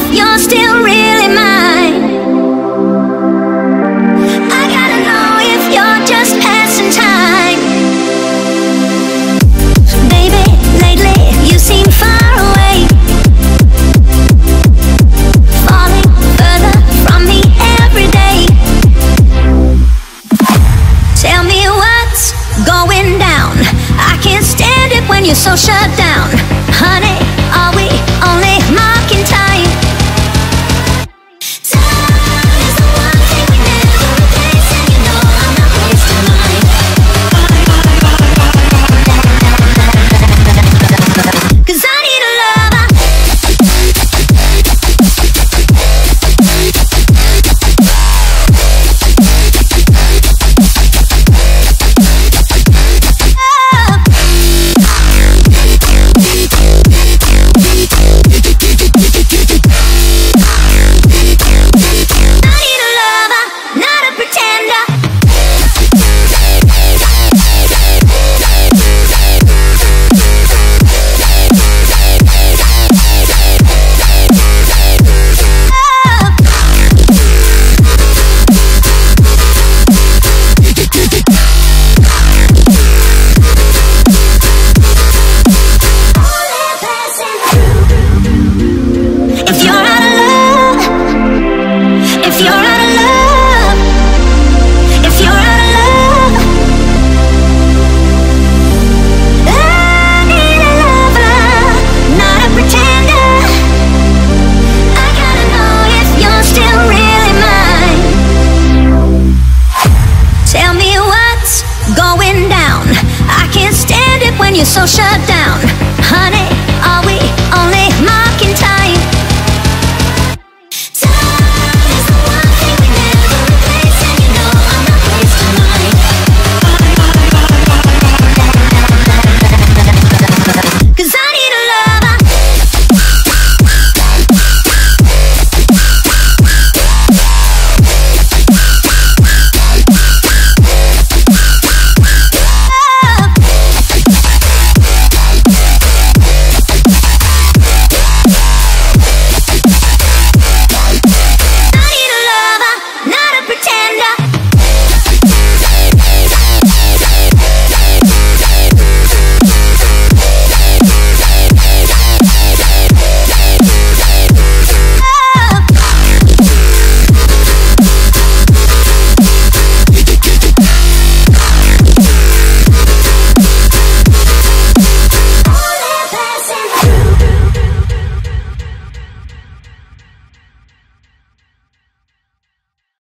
if you're still really mine. I gotta know if you're just passing time. Baby, lately you seem far away, falling further from me every day. Tell me what's going down. I can't stand it when you're so shut down. Honey, are we only marking time? Time is the one thing we never replace, and you know I'm not wasting mine. 'Cause I need a lover. Going down. I can't stand it when you're so shut down. Honey,